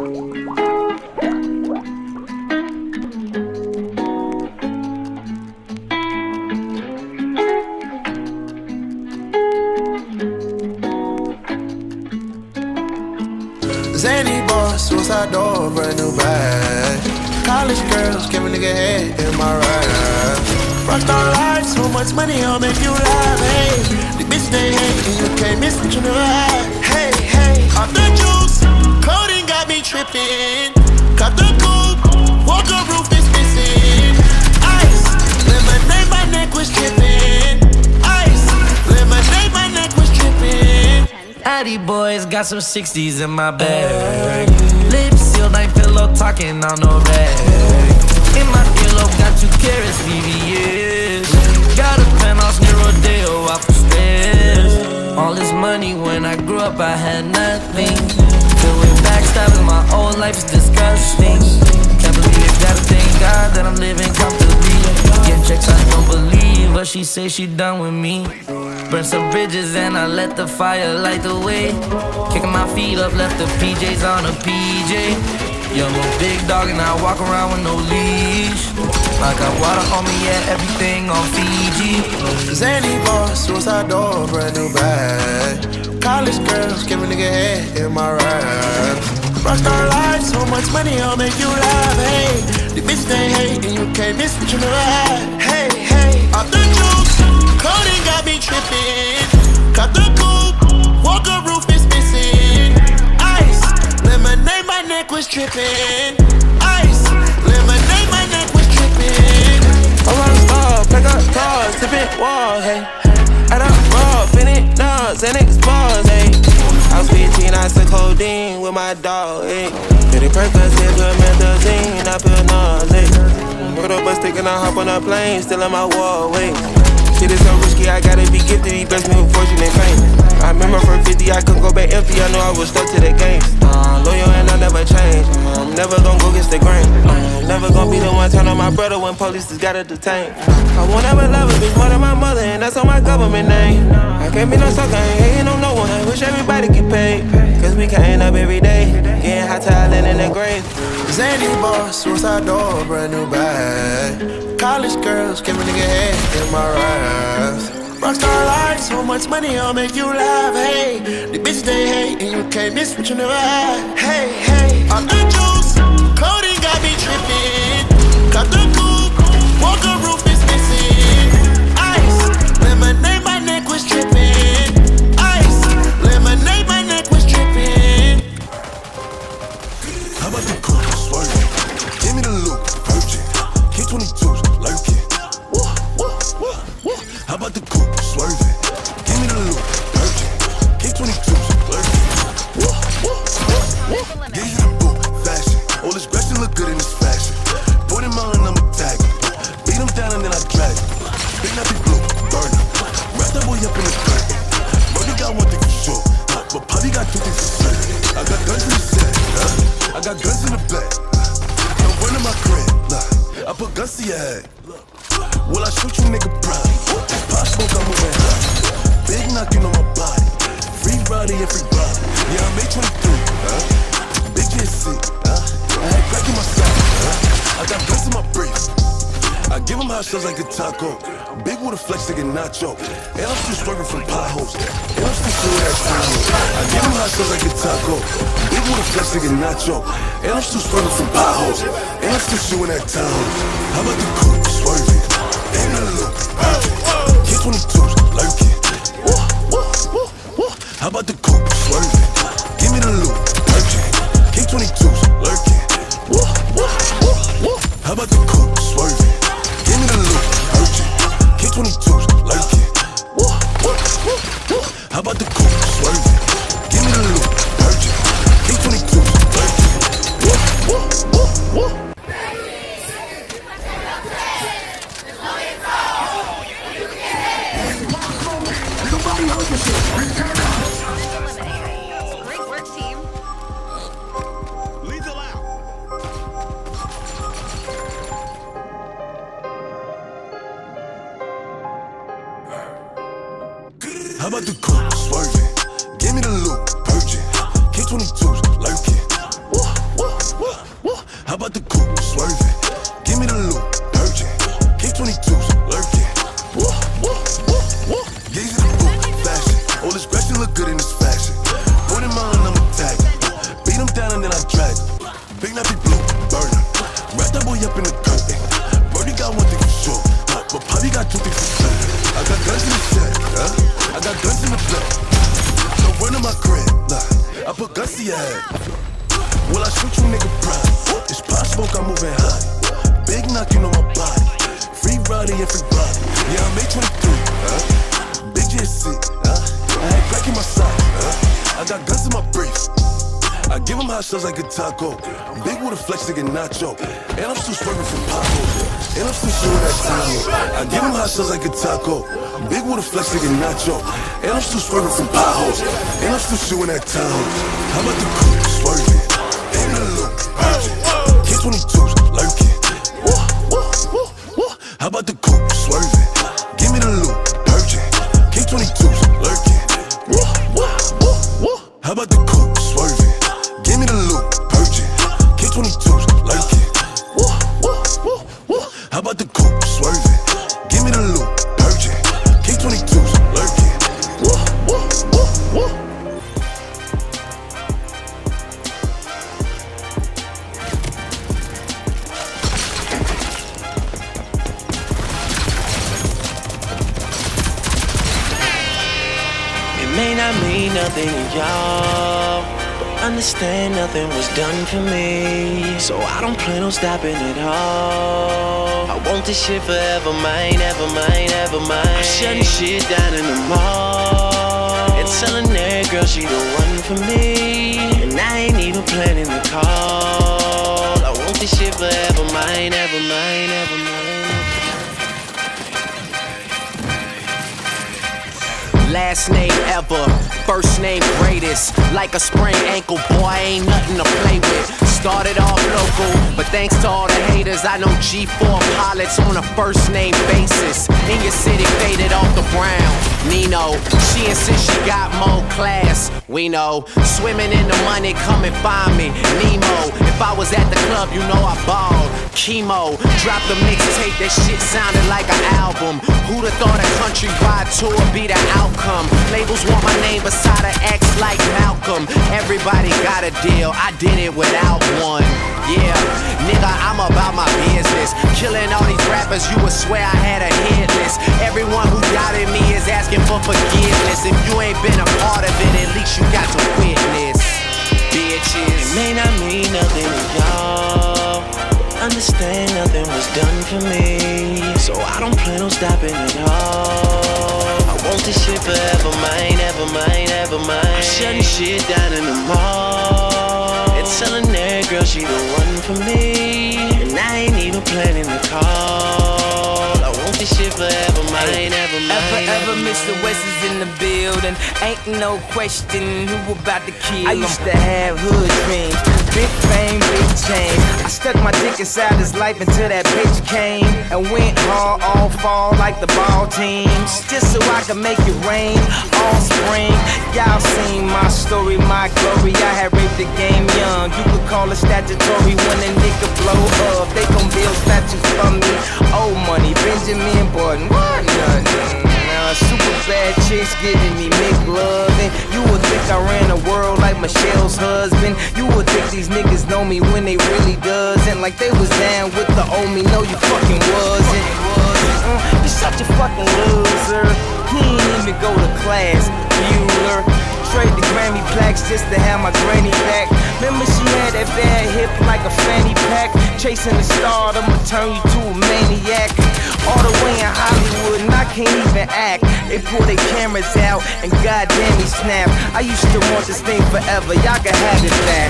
Zany boss, suicide door, brand new bag. College girls, give a nigga head in my ride. Rockstar life, so much money, I'll make you laugh. Hey, the bitch they hate, and you can't miss what you never had. Hey, hey, off the juice, coding got me tripping. Cut the coupe, walker roof is missing. Ice, lemonade, my neck was tripping. Ice, lemonade, my neck was tripping. Addy boys got some 60s in my bag. Lips sealed, ain't pillow talking on no rag. In my earlobe, got 2 carats, VVS. Got a penthouse near Rodeo, off the stairs. All this money, when I grew up, I had nothing. Filled with backstabbing, my whole life is disgusting. Can't believe it, gotta thank God that I'm living comfortably. Get checks, I don't believe what she say, she done with me. Burn some bridges and I let the fire light the way. Kicking my feet up, left the PJs on a PJ. Young little big dog and I walk around with no leash. I got water on me, yeah, everything on Fiji. Zany boss, suicide door, brand new bag. College girls, give a nigga head in my ride. Rockstar life, so much money, I'll make you laugh. Hey, the bitch they hate, and you can't miss what you never had. Hey, hey, off the juice, coding got me tripping. Cut the coupe, walker roof is missing. Ice, lemonade, my neck was tripping. Ice, lemonade, my neck was tripping. I'm on the star, pack up cars, tipping walls, hey. Add up raw, finish nuts, and explores, hey. I was 15, I took codeine with my dog, hey. Pretty Percocet, put methazine, I feel nauseous. Put up a stick and I hop on a plane, still in my wall, wait. Shit is so risky, I gotta be gifted, he blessed me with fortune and fame. I remember from 50, I couldn't go back empty, I knew I was stuck to the game. Loyal and I never change, I'm never gonna go against the grain. I'm never gonna be the one turn on my brother when police just gotta detain. I won't ever love a bitch more than my mother, and that's on my government name. I can't be no sucker, ain't hating on no one, I wish everybody get paid. Cause we can't up every day, getting hot talent in the grave. Zany boss, suicide door, brand new bag. College girls, give a nigga head in my ride. Rockstar life, so much money, I'll make you laugh. Hey, the bitch they hate, and you can't miss what you never had. Hey, hey, off the juice, coding got me tripping. Cut the coupe, walker roof is missing. Ice, lemonade, my neck was tripping. Ice, lemonade, my neck was tripping. How about the coupe, swerving? Give me the loop, virgin. K22's lurking. How about the coupe, swerving? Give me the loop, virgin. K22's lurking. Get you the boot, fashion. All this Gretchen look good in this fashion. 40 mile and I'm attacking. Beat him down and then I drag him. Big nappy blue, burn him. Wrap that boy up in the curtain. Brody got one thing for sure, but Poppy got 2 things for certain. I got guns in the set, I got guns in the back. Don't run in my crib, nah. I put guns to your head. Will I shoot you, nigga, proud? Pop smoke, I'm moving high. Big knocking on my body. Free body, everybody. Yeah, I'm 823, Big kid sick, I had crack in my side, I got guns in my brief. I give him hot shots like a taco. Big with a flex like a nacho. And I'm still swerving from potholes. And I'm still shooting that time. I give him hot shots like a taco. Big with a flex like a nacho. And I'm still swerving from potholes. And I'm still shooting that time. How about the coupe swerving? In the loop, K22's lurking. How about the coupe swerving? Give me the loop, lurking. K22's lurking. How about the coupe swerving? Give me the loop, lurking. K22's lurking. How about the coupe swerving? Give me the loop, lurking. K22's lurking. Great work, team. Lethal out. How about the coupe swerving? Give me the loop, purging. K22's lurking. I put guns to your head. Will I shoot you, nigga, pride? It's pop smoke, I'm moving high. Big knocking on my body. Free Roddy and free body. Yeah, I'm 823. Big GSC. I had crack in my side. I got guns in my briefs. I give him hot shots like a taco. Big with a flex, nigga, nacho. And I'm still swerving from potholes. And I'm still shooting that taco. I give him hot shots like a taco. Big with a flex, nigga, nacho. And I'm still swerving from potholes. And I'm still shooting that taco. How about the coupe swerving? In the loop, urgent. K22s lurking. How about the coupe swerving? Give me the loop, urgent. K22s lurking. How about the coupe swerving? Give me the loop, urgent. K22s lurking. How about the coupe swerving? Give me the loop, urgent. K22s lurking. May not mean nothing to y'all, but understand nothing was done for me, so I don't plan on stopping at all. I want this shit forever, mine, ever mine, ever mine. I'm shutting shit down in the mall and telling that girl she the one for me, and I ain't even planning to call. I want this shit forever, mine, ever mine, ever mine. Last name ever, first name greatest. Like a sprained ankle, boy, ain't nothing to play with. Started off local, but thanks to all the haters, I know G4 pilots on a first name basis. In your city, faded off the brown. Nino, she insists she got more class. We know, swimming in the money, come and find me. Nemo, if I was at the club, you know I balled. Chemo, dropped the mixtape, that shit sounded like an album. Who'da thought a countrywide tour be the outcome? Labels want my name beside an X like Malcolm. Everybody got a deal, I did it without one. Yeah, nigga, I'm about my business. Killing all these rappers, you would swear I had a hit list. Everyone who doubted me is asking for forgiveness. If you ain't been a part of it, at least you got to witness. Bitches, it may not mean nothing to y'all, understand nothing was done for me, so I don't plan on stopping at all. I want this shit forever, mine, ever mine, ever mine. I'm shutting shit down in the mall and telling that girl she the one for me, and I ain't even planning to call. I want this shit forever, mine, ever mine. Ever Mr. West is in the building. Ain't no question who about to kill him. I used to have hood dreams, big fame, big change. I stuck my dick inside his life until that bitch came and went hard all fall like the ball teams, just so I could make it rain all spring. Y'all seen my story, my glory. I had raped the game young. You could call it statutory when a nigga blow up. They gon' build statues for me. Old money, Benjamin Button, what nothing. Super bad chicks giving me McLovin'. You would think I ran the world like Michelle's husband. You would think these niggas know me when they really doesn't. Like they was down with the old me. No, you fucking wasn't. You're such a fucking loser. He ain't even go to class, Bueller. Trade the Grammy plaques just to have my granny back. Remember she had that bad hip like a fanny pack. Chasing the star, I'ma turn you to a maniac. All the way in Hollywood and I can't even act. They pull their cameras out and goddamn he snap. I used to want this thing forever, y'all can have it back.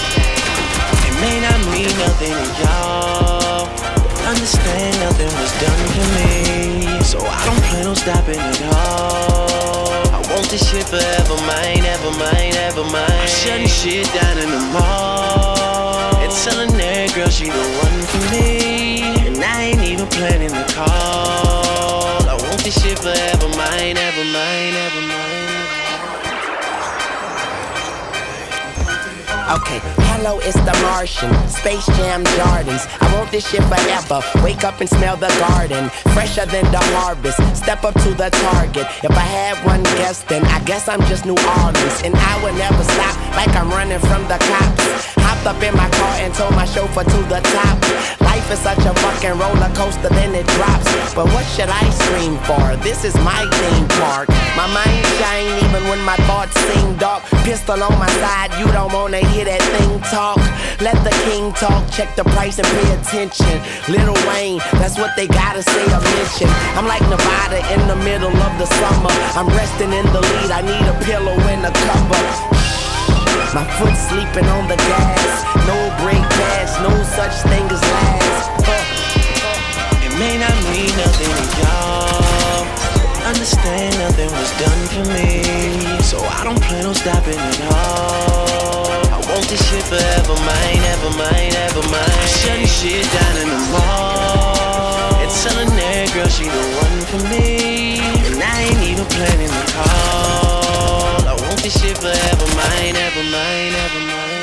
It may not mean nothing to y'all, understand nothing was done for me, so I don't plan on stopping at all. I want this shit forever, mine, ever mine, ever mine. I'm shutting shit down in the mall and telling that girl she the one for me, and I ain't even planning to call. I want this shit forever, mine, ever mine, ever mine. Okay, hello, it's the Martian, Space Jam Jordans. I want this shit forever, wake up and smell the garden, fresher than the harvest, step up to the target. If I had one guess, then I guess I'm just New Orleans, and I would never stop like I'm running from the cops. Hopped up in my car and told my chauffeur to the top. Life Life is such a fucking roller coaster, then it drops. But what should I scream for? This is my theme park. My mind shine even when my thoughts seem dark. Pistol on my side, you don't wanna hear that thing talk. Let the king talk, check the price and pay attention. Lil Wayne, that's what they gotta say or mention. I'm like Nevada in the middle of the summer. I'm resting in the lead, I need a pillow and a cover. My foot sleeping on the gas. No brake pads, no such thing as last. It may not mean nothing to y'all. Understand nothing was done for me, so I don't plan on stopping at all. I want this shit forever mine, ever mine, ever mine. I'm shutting shit down in the mall and telling that girl she the one for me, and I ain't even planning to call. I want this shit forever mine, ever mine, ever mine.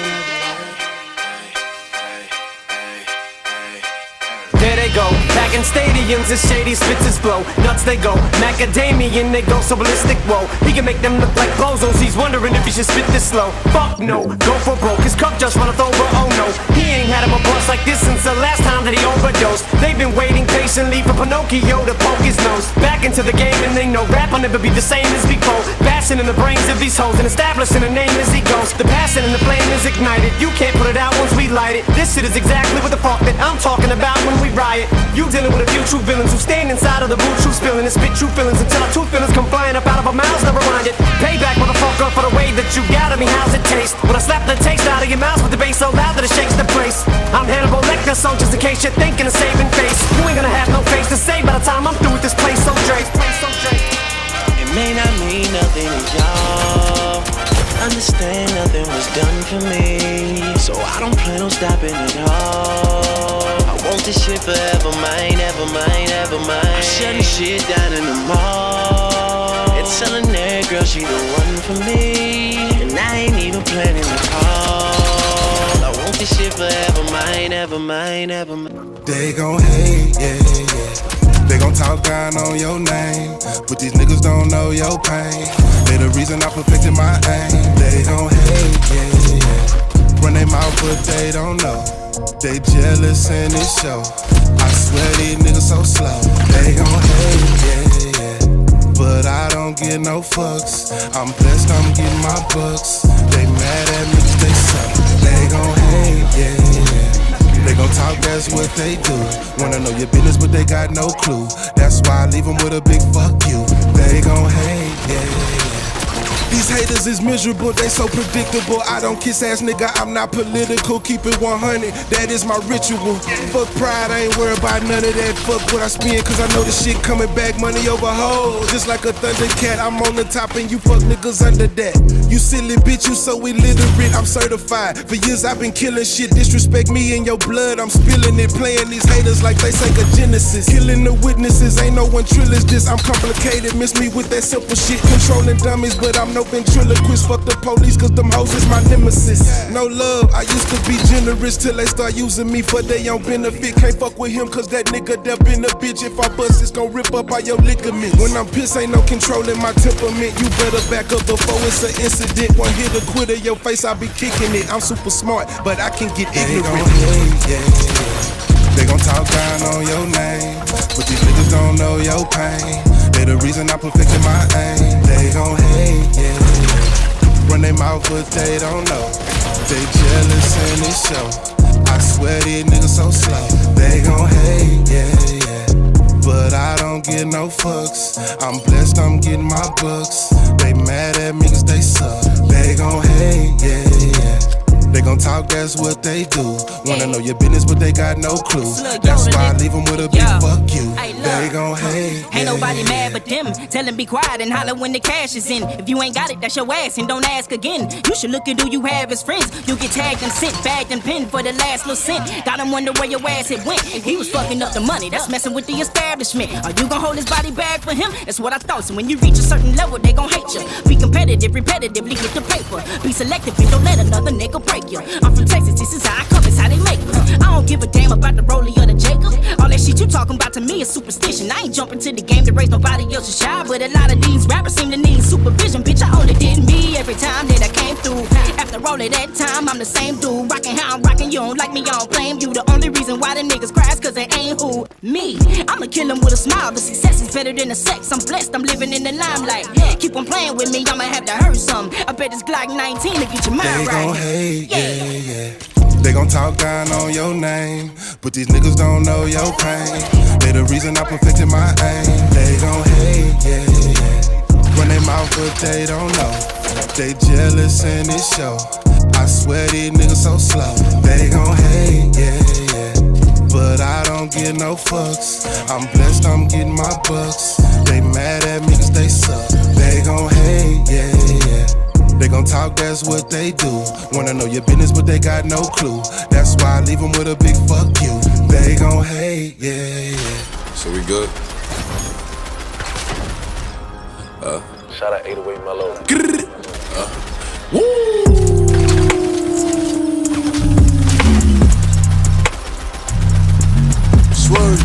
There they go, back in stadiums as shady spits blow. Nuts they go, macadamian they go so ballistic, whoa. He can make them look like bozos, he's wondering if he should spit this slow. Fuck no, go for broke, his cup just runneth over, oh no. He ain't had him a bust like this since the last time that he overdosed. They've been waiting patiently for Pinocchio to poke his nose back into the game, and they know rap will never be the same as before. Bashing in the brains of these hoes and establishing a name as he goes. The passion and the flame is ignited, you can't put it out once we light it. This shit is exactly what the fuck that I'm talking about when we riot. You dealing with a few true villains who stand inside of the boot, true spilling and spit true feelings until our true feelings come flying up out of our mouths. Never mind it. Payback, motherfucker, for the way that you got at me. How's it taste when I slap the taste out of your mouth with the bass so loud that it shakes the place? I'm Hannibal Lecter, so just in case you're thinking of saving face, you ain't gonna have no face to say by the time I'm through with this place. So Drake, it may not mean nothing to y'all. Understand nothing was done for me, so I don't plan on stopping at all. I want this shit forever mine, ever mine, ever mine. I'm shutting shit down in the mall and telling that girl she the one for me, and I ain't even planning to call. I want this shit forever mine, ever mine, ever mine. They gon' hate, yeah, yeah. They gon' talk down on your name, but these niggas don't know your pain. They the reason I perfected my aim. They gon' hate, yeah, yeah. Run their mouth, but they don't know. They jealous and it show. I swear these niggas so slow. They gon' hate, yeah, yeah. But I don't get no fucks. I'm blessed, I'm getting my bucks. They mad at me, they suck. They gon' hate, yeah, yeah. They gon' talk, that's what they do. Wanna know your business, but they got no clue. That's why I leave them with a big fuck you. They gon' hate, yeah, yeah. These haters is miserable, they so predictable. I don't kiss ass nigga, I'm not political. Keep it 100, that is my ritual. Fuck pride, I ain't worried about none of that. Fuck what I spend, cause I know the shit coming back. Money over hoes, just like a Thundercat. I'm on the top and you fuck niggas under that. You silly bitch, you so illiterate, I'm certified. For years I've been killing shit, disrespect me in your blood, I'm spilling it. Playing these haters like they Sega Genesis. Killing the witnesses, ain't no one trill this. I'm complicated, miss me with that simple shit. Controlling dummies, but I'm no ventriloquist. Fuck the police, cause them hoes is my nemesis. No love, I used to be generous till they start using me for their own benefit. Can't fuck with him cause that nigga there been a bitch. If I bust, it's gon' rip up all your ligaments. When I'm pissed, ain't no controlling my temperament. You better back up before it's an incident. One hit a quitter, your face, I be kicking it. I'm super smart, but I can get ignorant. They gon' hate, yeah, yeah. They gon' talk down on your name, but these niggas don't know your pain. They the reason I perfected my aim. They gon' hate, yeah, yeah. Run their mouth, but they don't know. They jealous and it show. I swear these niggas so slow. They gon' hate, yeah, yeah. But I don't get no fucks. I'm blessed, I'm getting my bucks. They mad at me cause they suck. They gon' hate, yeah, yeah. They gon' talk, that's what they do. Wanna know your business, but they got no clue. That's why I leave them with a big fuck you. They gon' hate. Ain't nobody mad but them. Tell them be quiet and holler when the cash is in. If you ain't got it, that's your ass and don't ask again. You should look at who you have as friends. You get tagged and sent, bagged and pinned for the last little cent. Got him wonder where your ass had went. He was fucking up the money, that's messing with the establishment. Are you gon' hold his body back for him? That's what I thought. So when you reach a certain level, they gon' hate you. Be competitive, repetitively get the paper. Be selective and don't let another nigga break you. I'm from Texas, this is how I come, it's how they make me. I don't give a damn about the Rollie or the Jacob. All that shit you talking about to me is superstition. I ain't jumping to the game to raise nobody else's child, but a lot of these rappers seem to need supervision. Bitch, I only did me every time that I came through. After all of that time, I'm the same dude. Rockin' how I'm rockin', you don't like me, I don't blame you. The only reason why the niggas cry is saying who? Me. I'ma kill him with a smile. The success is better than the sex. I'm blessed, I'm living in the limelight. Keep on playing with me, I'ma have to hurt some. I bet it's Glock 19 to get your mind right. They gon' hate, yeah. They gon' talk down on your name, but these niggas don't know your pain. They the reason I perfected my aim. They gon' hate, yeah. Run their mouth, but they don't know. They jealous and it show. I swear these niggas so slow. They gon' hate, yeah. But I don't get no fucks. I'm blessed, I'm getting my bucks. They mad at me 'cause they suck. They gon' hate, yeah. They gon' talk, that's what they do. Wanna know your business, but they got no clue. That's why I leave them with a big fuck you. They gon' hate, yeah. So we good? Shout out 808 Mellow. Woo! Swerve.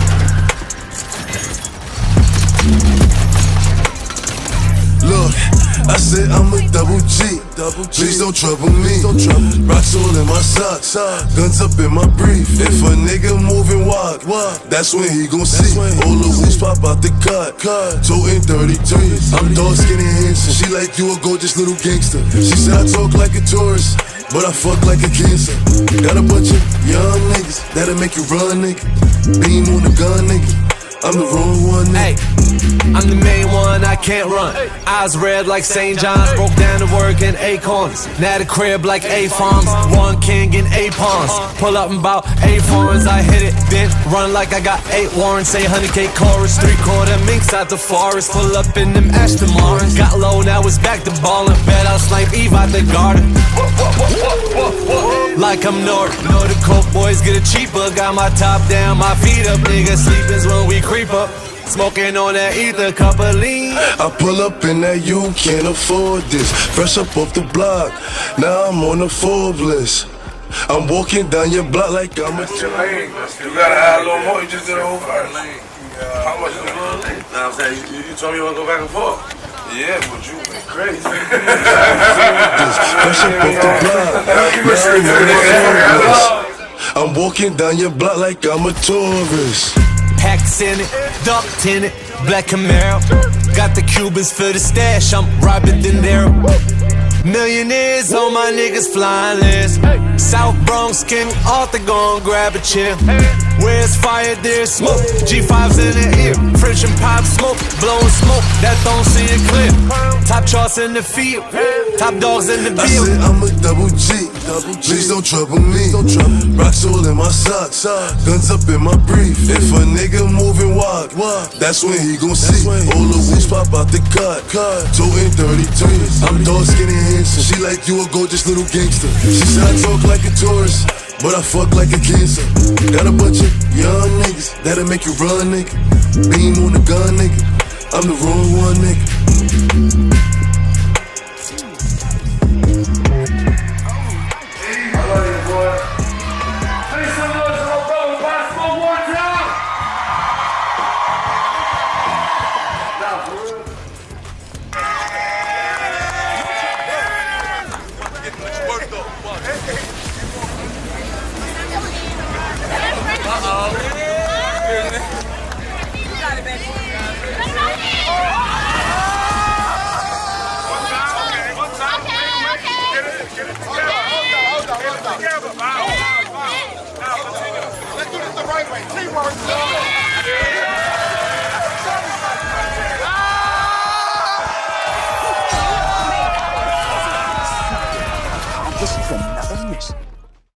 Look, I said I'm a double G. Please don't trouble me. Rocks all in my socks, guns up in my brief. If a nigga moving wild, that's when he gon' see. All the hoops pop out the cut. Toting 33s. I'm dark, skinny, handsome. She like you a gorgeous little gangster. She said I talk like a tourist, but I fuck like a cancer. Got a bunch of young niggas that'll make you run, nigga. Beam on the gun, nigga. I'm the wrong one, nigga. Hey, I'm the main one, I can't run. Eyes red like St. John's, broke down to work in Acorns. Now the crib like A-Farms, one king in 8 pawns. Pull up in about 8 foreigns, I hit it, then run like I got 8 warrants. Say 100K chorus, 3/4 minks out the forest. Pull up in them Aston Martins. Got low, now it's back to ballin'. Bet I'll snipe Eve out the garden. Like I'm North, know the coke boys get it cheaper. Got my top down, my feet up, nigga sleepin's when we creep up. Smoking on that ether, cup of lean. I pull up in that you can't afford this. Fresh up off the block, now I'm on the Forbes list. I'm walking down your block like I'm a lane. You gotta add a little more, you just did a whole verse. How much is it? Nah, I'm saying, you told me you wanna go back and forth. Yeah, but you been crazy. Fresh up off the block, now I'm on the Forbes list. I'm walking down your block like I'm a tourist. Packs in it, ducked in it, black Camaro. Got the Cubans for the stash, I'm robbing De Niro. Millionaires on my niggas flying list. South Bronx King Arthur gon' grab a chair. Where's fire, there's smoke. G5's in the ear, French and pop smoke, blowing smoke that don't see it clear. Top charts in the field, top dogs in the field. I said I'm a double G. Please don't trouble me. Rocks all in my socks, guns up in my brief. If a nigga moving wild, that's when he gon' see. All the hoops pop out the cut. Toting 33s. I'm dark, skinny, handsome. She like you a gorgeous little gangster. She said I talk like a tourist, but I fuck like a cancer. Got a bunch of young niggas that'll make you run, nigga. Beam on the gun, nigga. I'm the wrong one, nigga.